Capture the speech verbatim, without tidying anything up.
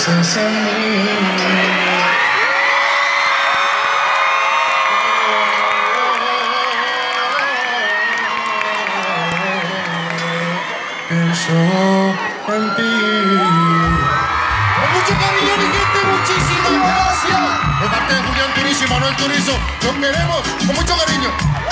pienses en mí. Pienso en ti. Con mucho cariño, mi gente, muchísimas gracias. De parte de Julián Turizo y Manuel Turizo, los queremos con mucho cariño.